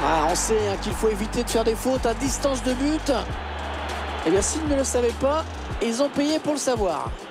Ah, on sait qu'il faut éviter de faire des fautes à distance de but. Eh bien, s'ils ne le savaient pas, ils ont payé pour le savoir.